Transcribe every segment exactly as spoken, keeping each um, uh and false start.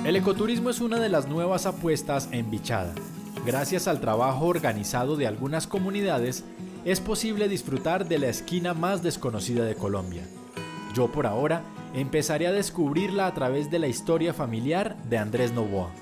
El ecoturismo es una de las nuevas apuestas en Vichada. Gracias al trabajo organizado de algunas comunidades, es posible disfrutar de la esquina más desconocida de Colombia. Yo por ahora empezaré a descubrirla a través de la historia familiar de Andrés Novoa.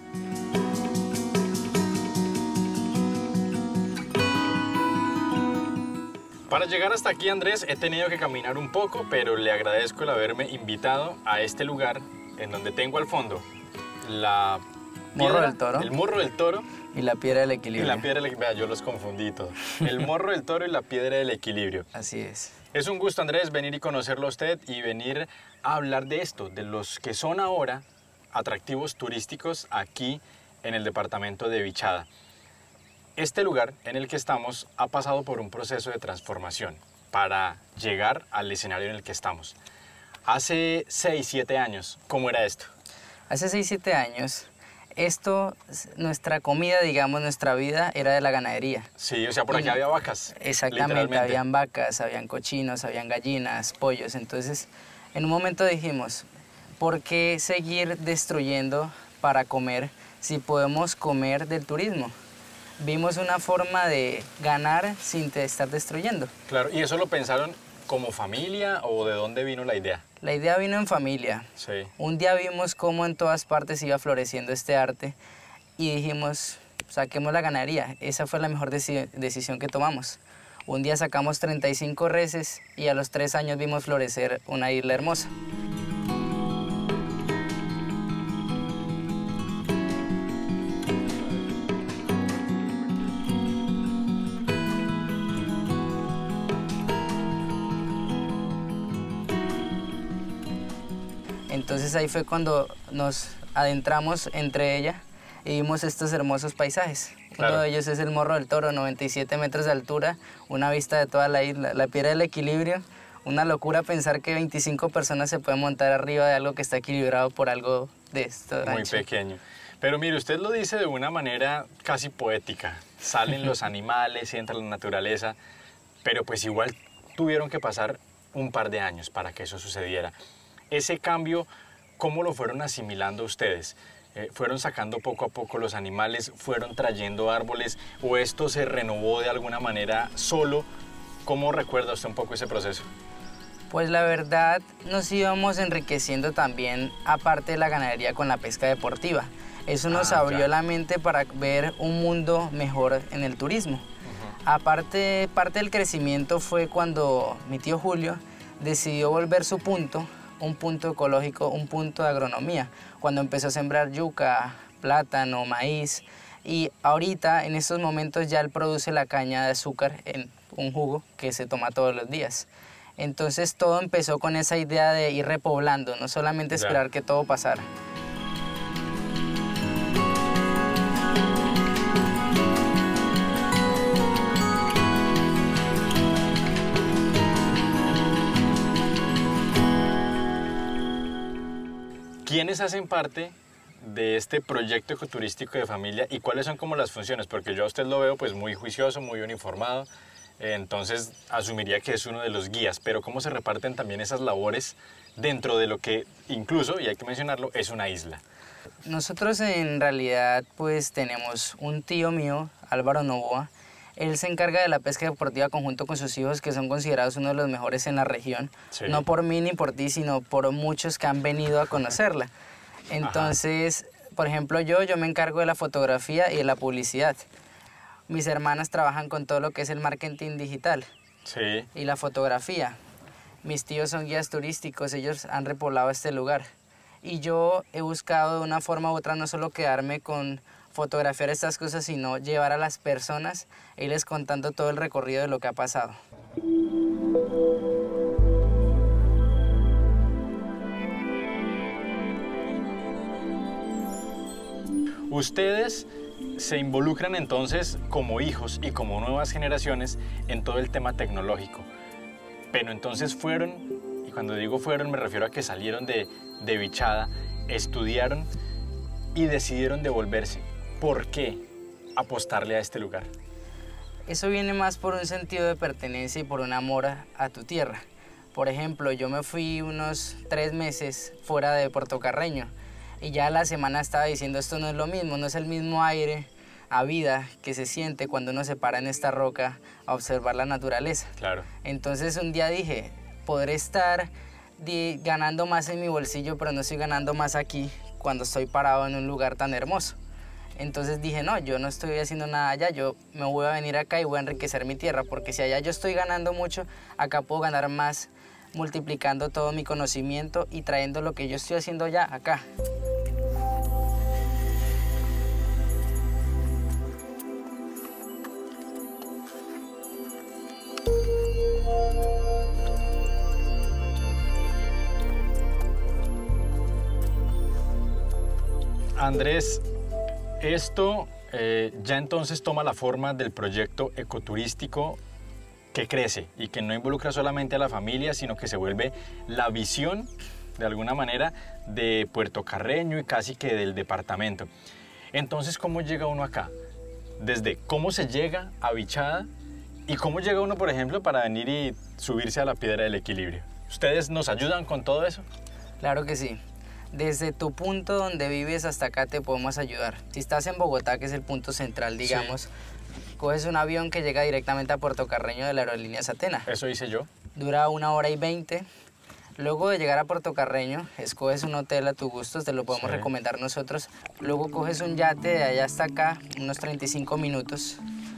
Para llegar hasta aquí, Andrés, he tenido que caminar un poco, pero le agradezco el haberme invitado a este lugar en donde tengo al fondo la morro piedra, del toro. el morro del toro Y la piedra del equilibrio. y la piedra del equilibrio. Vea, yo los confundí todos. El morro del toro y la piedra del equilibrio. Así es. Es un gusto, Andrés, venir y conocerlo a usted y venir a hablar de esto, de los que son ahora atractivos turísticos aquí en el departamento de Vichada. Este lugar en el que estamos ha pasado por un proceso de transformación para llegar al escenario en el que estamos. Hace seis, siete años, ¿cómo era esto? Hace seis, siete años, esto, nuestra comida, digamos, nuestra vida era de la ganadería. Sí, o sea, por aquí Y- había vacas. Exactamente, literalmente. habían vacas, habían cochinos, habían gallinas, pollos. Entonces, en un momento dijimos, ¿por qué seguir destruyendo para comer si podemos comer del turismo? Vimos una forma de ganar sin te estar destruyendo. Claro, ¿y eso lo pensaron como familia o de dónde vino la idea? La idea vino en familia. Sí. Un día vimos cómo en todas partes iba floreciendo este arte y dijimos, saquemos la ganadería. Esa fue la mejor deci- decisión que tomamos. Un día sacamos treinta y cinco reses y a los tres años vimos florecer una isla hermosa. Entonces ahí fue cuando nos adentramos entre ella y vimos estos hermosos paisajes. Claro. Uno de ellos es el Morro del Toro, noventa y siete metros de altura, una vista de toda la isla, la piedra del equilibrio. Una locura pensar que veinticinco personas se pueden montar arriba de algo que está equilibrado por algo de esto. Muy ancho. pequeño. Pero mire, usted lo dice de una manera casi poética. Salen los animales, entra la naturaleza, pero pues igual tuvieron que pasar un par de años para que eso sucediera. Ese cambio, ¿cómo lo fueron asimilando ustedes? Eh, ¿Fueron sacando poco a poco los animales? ¿Fueron trayendo árboles? ¿O esto se renovó de alguna manera solo? ¿Cómo recuerda usted un poco ese proceso? Pues la verdad nos íbamos enriqueciendo también, aparte de la ganadería, con la pesca deportiva. Eso nos Ah, abrió ya. la mente para ver un mundo mejor en el turismo. Uh-huh. Aparte, parte del crecimiento fue cuando mi tío Julio decidió volver su punto, un punto ecológico, un punto de agronomía, cuando empezó a sembrar yuca, plátano, maíz, y ahorita, en estos momentos, ya él produce la caña de azúcar en un jugo que se toma todos los días. Entonces todo empezó con esa idea de ir repoblando, no solamente Ya. esperar que todo pasara. ¿Quiénes hacen parte de este proyecto ecoturístico de familia y cuáles son como las funciones? Porque yo a usted lo veo pues muy juicioso, muy uniformado, eh, entonces asumiría que es uno de los guías, pero ¿cómo se reparten también esas labores dentro de lo que incluso, y hay que mencionarlo, es una isla? Nosotros en realidad pues tenemos un tío mío, Álvaro Novoa. Él se encarga de la pesca deportiva conjunto con sus hijos, que son considerados uno de los mejores en la región. Sí. No por mí ni por ti, sino por muchos que han venido a conocerla. Entonces, por ejemplo, yo, yo me encargo de la fotografía y de la publicidad. Mis hermanas trabajan con todo lo que es el marketing digital Sí. y la fotografía. Mis tíos son guías turísticos, ellos han repoblado este lugar. Y yo he buscado de una forma u otra no solo quedarme con fotografiar estas cosas, sino llevar a las personas e irles contando todo el recorrido de lo que ha pasado. Ustedes se involucran entonces como hijos y como nuevas generaciones en todo el tema tecnológico. Pero entonces fueron, y cuando digo fueron me refiero a que salieron de, de Vichada, estudiaron y decidieron devolverse. ¿Por qué apostarle a este lugar? Eso viene más por un sentido de pertenencia y por un amor a, a tu tierra. Por ejemplo, yo me fui unos tres meses fuera de Puerto Carreño. Y ya la semana estaba diciendo, esto no es lo mismo, no es el mismo aire a vida que se siente cuando uno se para en esta roca a observar la naturaleza. Claro. Entonces un día dije, podré estar di- ganando más en mi bolsillo, pero no estoy ganando más aquí cuando estoy parado en un lugar tan hermoso. Entonces dije, no, yo no estoy haciendo nada allá, yo me voy a venir acá y voy a enriquecer mi tierra, porque si allá yo estoy ganando mucho, acá puedo ganar más multiplicando todo mi conocimiento y trayendo lo que yo estoy haciendo allá, acá. Andrés, esto eh, ya entonces toma la forma del proyecto ecoturístico que crece y que no involucra solamente a la familia, sino que se vuelve la visión, de alguna manera, de Puerto Carreño y casi que del departamento. Entonces, ¿cómo llega uno acá? Desde cómo se llega a Bichada y cómo llega uno, por ejemplo, para venir y subirse a la Piedra del Equilibrio. ¿Ustedes nos ayudan con todo eso? Claro que sí. Desde tu punto donde vives hasta acá te podemos ayudar. Si estás en Bogotá, que es el punto central, digamos, sí, coges un avión que llega directamente a Puerto Carreño de la aerolínea Satena. Eso hice yo. Dura una hora y veinte. Luego de llegar a Puerto Carreño, escoges un hotel a tu gusto, te lo podemos sí. recomendar nosotros. Luego coges un yate de allá hasta acá, unos treinta y cinco minutos,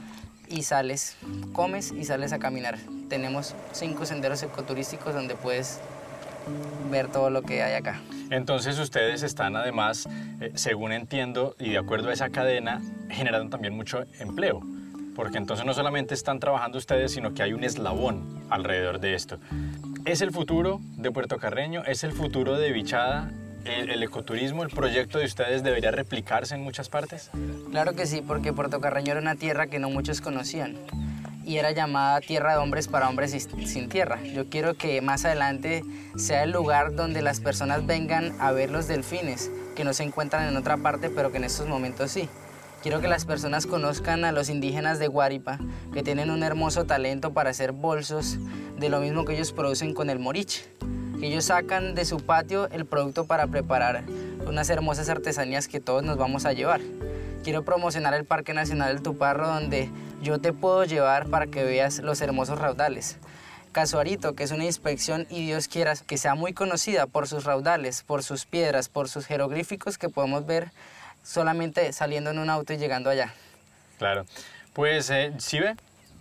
y sales, comes y sales a caminar. Tenemos cinco senderos ecoturísticos donde puedes ver todo lo que hay acá. Entonces ustedes están además, eh, según entiendo, y de acuerdo a esa cadena, generando también mucho empleo. Porque entonces no solamente están trabajando ustedes, sino que hay un eslabón alrededor de esto. ¿Es el futuro de Puerto Carreño? ¿Es el futuro de Bichada? ¿El, el ecoturismo, el proyecto de ustedes debería replicarse en muchas partes? Claro que sí, porque Puerto Carreño era una tierra que no muchos conocían. Y era llamada tierra de hombres para hombres sin tierra. Yo quiero que más adelante sea el lugar donde las personas vengan a ver los delfines, que no se encuentran en otra parte, pero que en estos momentos sí. Quiero que las personas conozcan a los indígenas de Guaripa, que tienen un hermoso talento para hacer bolsos de lo mismo que ellos producen con el moriche. Que ellos sacan de su patio el producto para preparar unas hermosas artesanías que todos nos vamos a llevar. Quiero promocionar el Parque Nacional del Tuparro, donde yo te puedo llevar para que veas los hermosos raudales. Casuarito, que es una inspección y Dios quiera que sea muy conocida por sus raudales, por sus piedras, por sus jeroglíficos que podemos ver solamente saliendo en un auto y llegando allá. Claro, pues eh, ¿sí ve?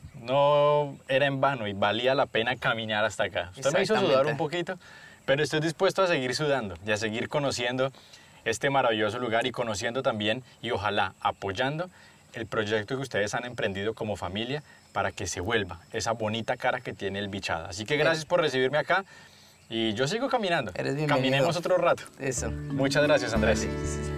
No era en vano y valía la pena caminar hasta acá. Usted me hizo sudar un poquito, pero estoy dispuesto a seguir sudando y a seguir conociendo este maravilloso lugar y conociendo también y ojalá apoyando el proyecto que ustedes han emprendido como familia para que se vuelva esa bonita cara que tiene el Bichada. Así que gracias por recibirme acá y yo sigo caminando. Eres bienvenido. Caminemos otro rato. Eso. Muchas gracias, Andrés. Sí.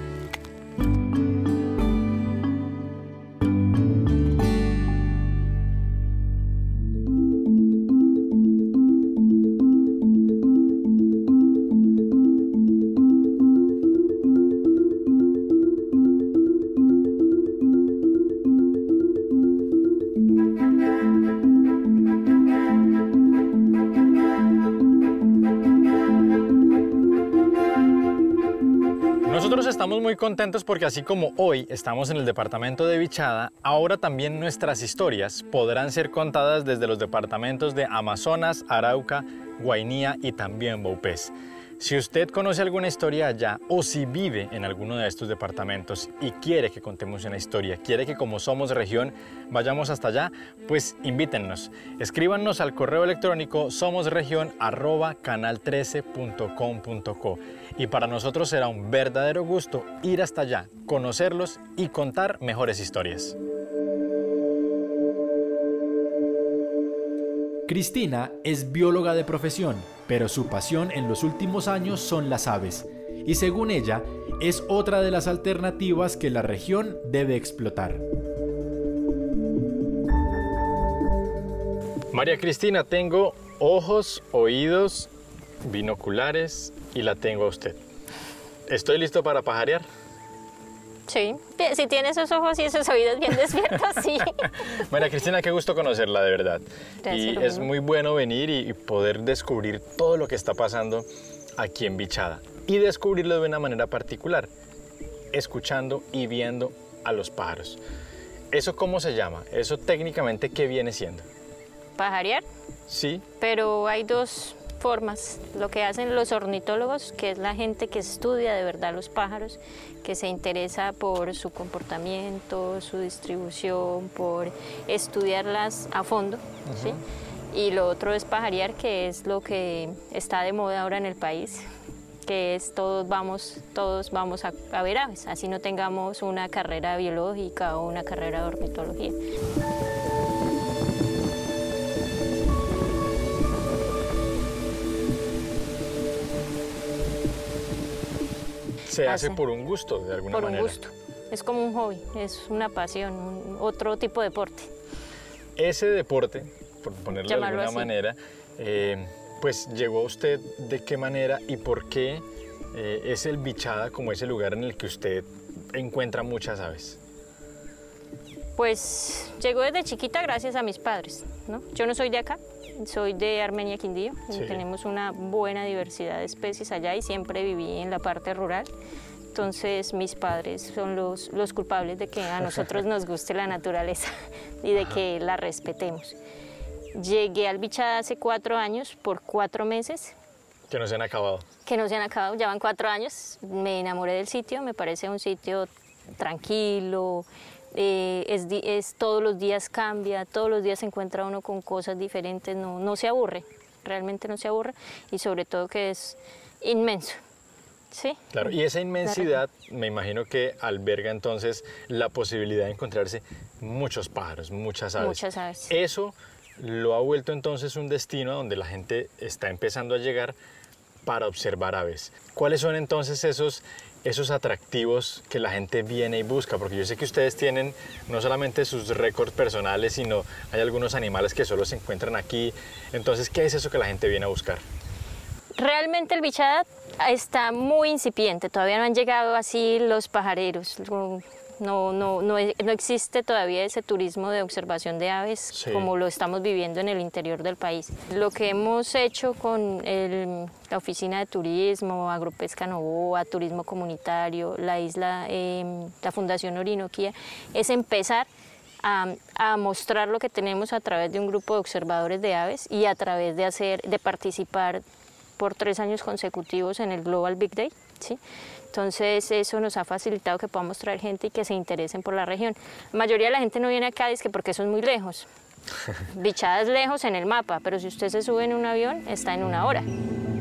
Nosotros estamos muy contentos porque así como hoy estamos en el departamento de Bichada, ahora también nuestras historias podrán ser contadas desde los departamentos de Amazonas, Arauca, Guainía y también Vaupés. Si usted conoce alguna historia allá o si vive en alguno de estos departamentos y quiere que contemos una historia, quiere que como somos región vayamos hasta allá, pues invítennos. Escríbanos al correo electrónico somosregion arroba canal trece punto com punto co y para nosotros será un verdadero gusto ir hasta allá, conocerlos y contar mejores historias. Cristina es bióloga de profesión, pero su pasión en los últimos años son las aves, y según ella, es otra de las alternativas que la región debe explotar. María Cristina, tengo ojos, oídos, binoculares y la tengo a usted. ¿Estoy listo para pajarear? Sí, si tiene esos ojos y esos oídos bien despiertos, sí. María Cristina, qué gusto conocerla, de verdad. Gracias, y es muy bueno venir y poder descubrir todo lo que está pasando aquí en Bichada. y descubrirlo de una manera particular, escuchando y viendo a los pájaros. ¿Eso cómo se llama? ¿Eso técnicamente qué viene siendo? Pajarear, Sí, pero hay dos formas. Lo que hacen los ornitólogos, que es la gente que estudia de verdad los pájaros, que se interesa por su comportamiento, su distribución, por estudiarlas a fondo, ¿sí? Y lo otro es pajarear, que es lo que está de moda ahora en el país, que es todos vamos, todos vamos a, a ver aves, así no tengamos una carrera biológica o una carrera de ornitología. se hace Hacen. por un gusto, de alguna Por un manera. gusto, es como un hobby, es una pasión, un- otro tipo de deporte. Ese deporte, por ponerlo de Llamarlo alguna así. manera, eh, pues llegó a usted de qué manera y por qué eh, es el Bichada como ese lugar en el que usted encuentra muchas aves. Pues llegó desde chiquita gracias a mis padres, ¿no? Yo no soy de acá, soy de Armenia, Quindío. y Sí. Tenemos una buena diversidad de especies allá y siempre viví en la parte rural. Entonces mis padres son los, los culpables de que a nosotros nos guste la naturaleza y de que la respetemos. Llegué al Bichada hace cuatro años, por cuatro meses, Que no se han acabado. que no se han acabado, ya van cuatro años. Me enamoré del sitio, me parece un sitio tranquilo, eh, es, di- es todos los días cambia, todos los días se encuentra uno con cosas diferentes, no, no se aburre, realmente no se aburre, y sobre todo que es inmenso, ¿sí? Claro, y esa inmensidad me imagino que alberga entonces la posibilidad de encontrarse muchos pájaros, muchas aves. Muchas aves. Eso lo ha vuelto entonces un destino a donde la gente está empezando a llegar para observar aves. ¿Cuáles son entonces esos, esos atractivos que la gente viene y busca? Porque yo sé que ustedes tienen no solamente sus récords personales, sino hay algunos animales que solo se encuentran aquí. Entonces, ¿qué es eso que la gente viene a buscar? Realmente el Bichada está muy incipiente, todavía no han llegado así los pajareros, no, no, no, no, e- no existe todavía ese turismo de observación de aves Sí. como lo estamos viviendo en el interior del país. Lo que hemos hecho con el- la Oficina de Turismo, Agropesca Novoa, Turismo Comunitario, la isla, eh, la Fundación Orinoquía, es empezar a, a mostrar lo que tenemos a través de un grupo de observadores de aves y a través de, hacer, de participar por tres años consecutivos en el Global Big Day, ¿sí? Entonces eso nos ha facilitado que podamos traer gente y que se interesen por la región. La mayoría de la gente no viene acá es que porque eso es muy lejos. Bichada es lejos en el mapa, pero si usted se sube en un avión, está en una hora.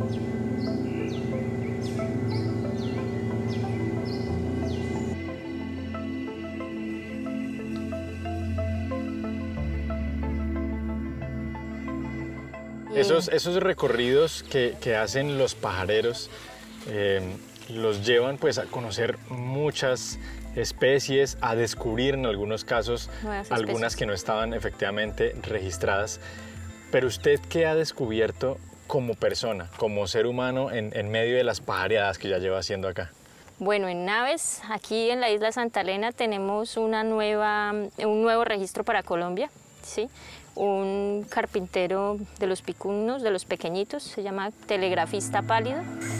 Y- Esos, esos recorridos que, que hacen los pajareros eh, los llevan pues a conocer muchas especies, a descubrir en algunos casos Nuevas algunas especies. que no estaban efectivamente registradas. Pero usted, ¿qué ha descubierto como persona, como ser humano en, en medio de las pajareadas que ya lleva haciendo acá? Bueno, en aves, aquí en la isla Santa Elena tenemos una nueva, un nuevo registro para Colombia, ¿sí? Un carpintero de los picunos, de los pequeñitos, se llama telegrafista pálido.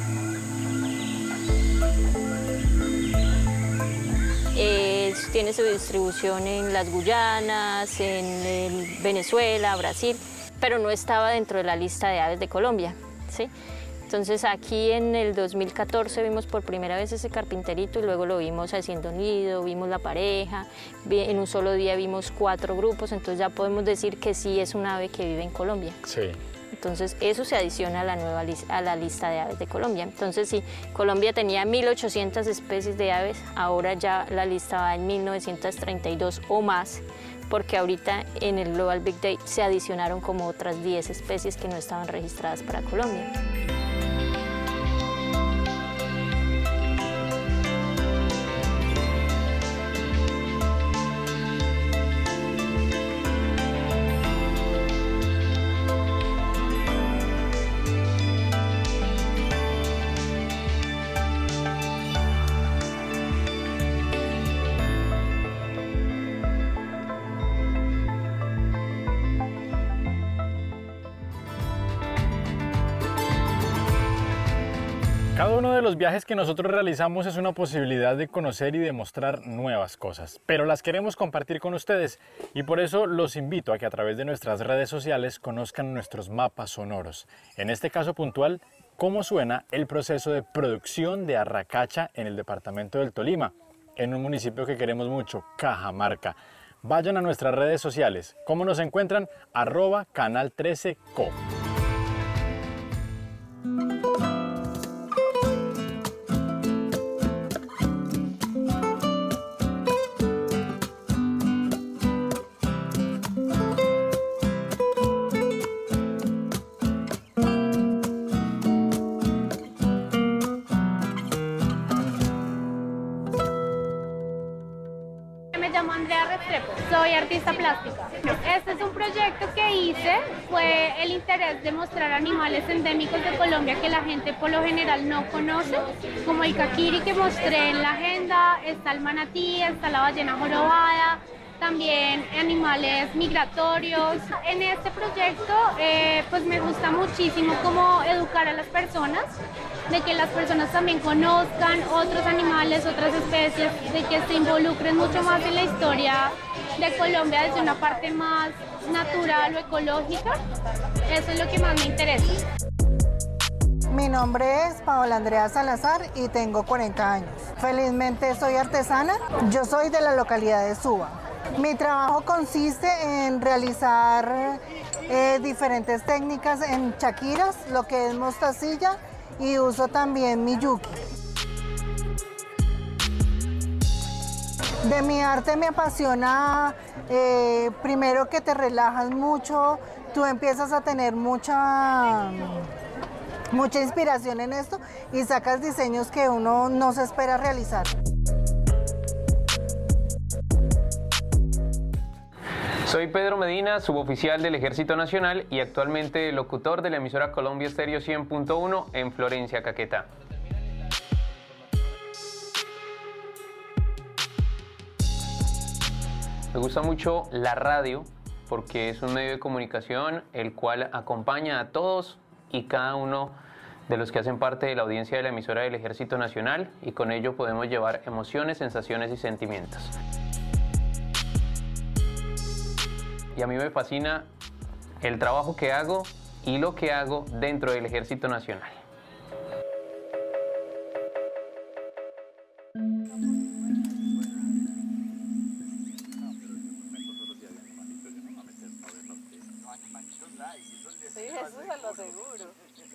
Eh, tiene su distribución en las Guyanas, en, en Venezuela, Brasil, pero no estaba dentro de la lista de aves de Colombia, ¿sí? Entonces aquí en el dos mil catorce vimos por primera vez ese carpinterito y luego lo vimos haciendo nido, vimos la pareja, vi- en un solo día vimos cuatro grupos, entonces ya podemos decir que sí es un ave que vive en Colombia. Sí. Entonces eso se adiciona a la nueva lis- a la lista de aves de Colombia. Entonces si Colombia tenía mil ochocientas especies de aves, ahora ya la lista va en mil novecientas treinta y dos o más, porque ahorita en el Global Big Day se adicionaron como otras diez especies que no estaban registradas para Colombia. Cada uno de los viajes que nosotros realizamos es una posibilidad de conocer y demostrar nuevas cosas, pero las queremos compartir con ustedes y por eso los invito a que a través de nuestras redes sociales conozcan nuestros mapas sonoros. En este caso puntual, cómo suena el proceso de producción de arracacha en el departamento del Tolima, en un municipio que queremos mucho, Cajamarca. Vayan a nuestras redes sociales. ¿Cómo nos encuentran? Arroba Canal trece Co. Soy artista plástica. Este es un proyecto que hice, fue el interés de mostrar animales endémicos de Colombia que la gente por lo general no conoce, como el caquiri que mostré en la agenda, está el manatí, está la ballena jorobada, también animales migratorios. En este proyecto eh, pues me gusta muchísimo como educar a las personas, de que las personas también conozcan otros animales, otras especies, de que se involucren mucho más en la historia de Colombia desde una parte más natural o ecológica. Eso es lo que más me interesa. Mi nombre es Paola Andrea Salazar y tengo cuarenta años. Felizmente soy artesana. Yo soy de la localidad de Suba. Mi trabajo consiste en realizar eh, diferentes técnicas en chaquiras, lo que es mostacilla, y uso también miyuki. De mi arte me apasiona, eh, primero que te relajas mucho, tú empiezas a tener mucha, mucha inspiración en esto y sacas diseños que uno no se espera realizar. Soy Pedro Medina, suboficial del Ejército Nacional y actualmente locutor de la emisora Colombia Estéreo cien punto uno en Florencia, Caquetá. Me gusta mucho la radio porque es un medio de comunicación el cual acompaña a todos y cada uno de los que hacen parte de la audiencia de la emisora del Ejército Nacional y con ello podemos llevar emociones, sensaciones y sentimientos. Y a mí me fascina el trabajo que hago y lo que hago dentro del Ejército Nacional. Sí, eso se lo aseguro.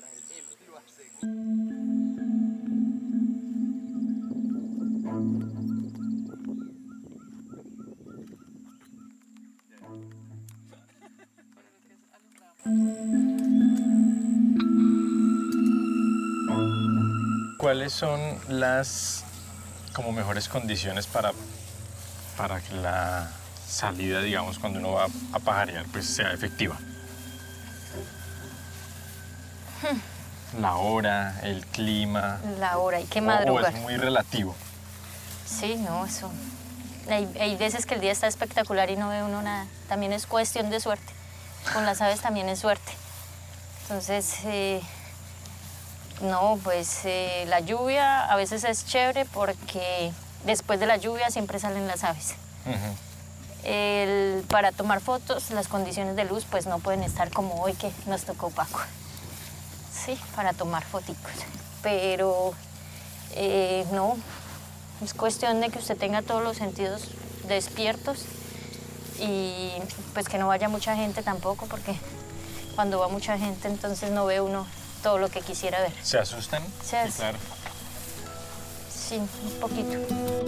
¿Cuáles son las como mejores condiciones para, para que la salida, digamos, cuando uno va a pajarear, pues sea efectiva? Hmm. La hora, el clima. La hora, hay que o, madrugar. o es muy relativo. Sí, no, eso. Hay, hay veces que el día está espectacular y no ve uno nada. También es cuestión de suerte. Con las aves también es suerte. Entonces, eh, no, pues eh, la lluvia a veces es chévere porque después de la lluvia siempre salen las aves. Uh-huh. El, para tomar fotos, las condiciones de luz pues no pueden estar como hoy que nos tocó opaco. Sí, para tomar foticos. Pero eh, no, es cuestión de que usted tenga todos los sentidos despiertos y pues que no vaya mucha gente tampoco, porque cuando va mucha gente entonces no ve uno todo lo que quisiera ver. ¿Se asustan? Se sí, claro. Sí, un poquito.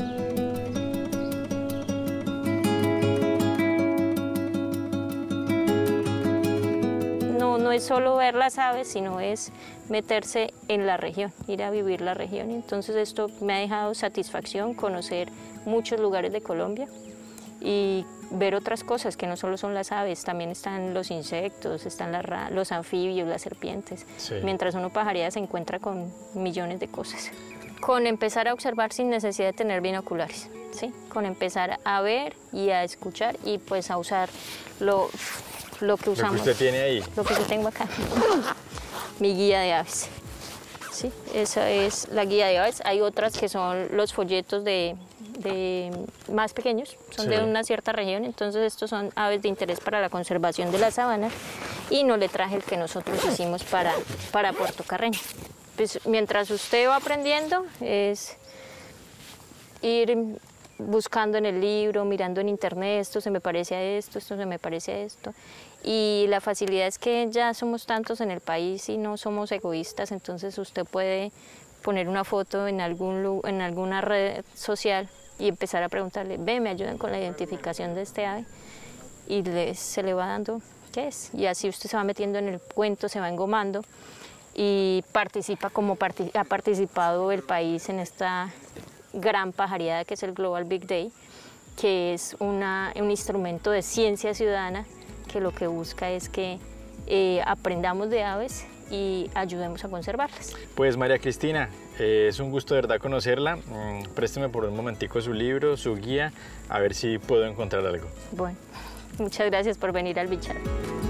No, no es solo ver las aves, sino es meterse en la región, ir a vivir la región. Entonces esto me ha dejado satisfacción, conocer muchos lugares de Colombia y ver otras cosas que no solo son las aves, también están los insectos, están las ra los anfibios, las serpientes. Sí. Mientras uno pajarea se encuentra con millones de cosas. Con empezar a observar sin necesidad de tener binoculares, ¿sí? Con empezar a ver y a escuchar y pues a usar lo, lo que usamos. Lo que usted tiene ahí. Lo que yo tengo acá. Mi guía de aves. Sí, esa es la guía de aves. Hay otras que son los folletos de, de más pequeños, son sí. de una cierta región, entonces estos son aves de interés para la conservación de la sabana, y no le traje el que nosotros hicimos para, para Puerto Carreño. Pues mientras usted va aprendiendo es ir buscando en el libro, mirando en internet, esto se me parece a esto, esto se me parece a esto. Y la facilidad es que ya somos tantos en el país y no somos egoístas, entonces usted puede poner una foto en, algún, en alguna red social y empezar a preguntarle, ve, me ayudan con la identificación de este ave, y le, se le va dando qué es. Y así usted se va metiendo en el cuento, se va engomando y participa como partic- ha participado el país en esta gran pajareada que es el Global Big Day, que es una, un instrumento de ciencia ciudadana que lo que busca es que eh, aprendamos de aves y ayudemos a conservarlas. Pues María Cristina, eh, es un gusto de verdad conocerla. Mm, présteme por un momentico su libro, su guía, a ver si puedo encontrar algo. Bueno, muchas gracias por venir al Bichada.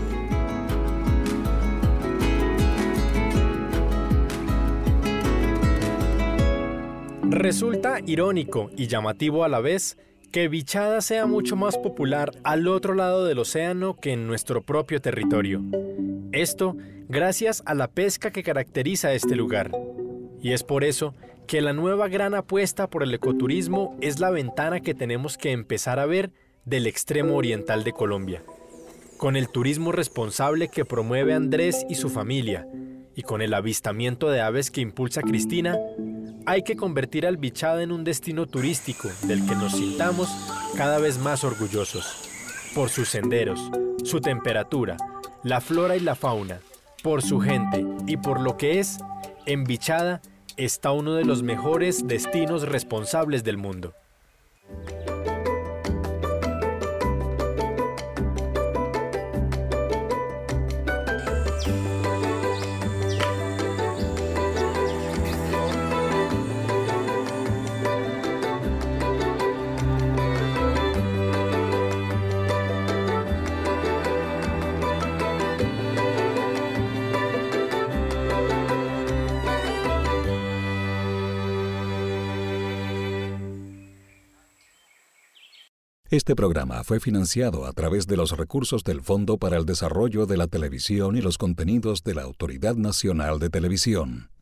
Resulta irónico y llamativo a la vez que Bichada sea mucho más popular al otro lado del océano que en nuestro propio territorio. Esto gracias a la pesca que caracteriza este lugar. Y es por eso que la nueva gran apuesta por el ecoturismo es la ventana que tenemos que empezar a ver del extremo oriental de Colombia. Con el turismo responsable que promueve Andrés y su familia, y con el avistamiento de aves que impulsa Cristina, hay que convertir al Bichada en un destino turístico del que nos sintamos cada vez más orgullosos. Por sus senderos, su temperatura, la flora y la fauna, por su gente y por lo que es, en Bichada está uno de los mejores destinos responsables del mundo. Este programa fue financiado a través de los recursos del Fondo para el Desarrollo de la Televisión y los Contenidos de la Autoridad Nacional de Televisión.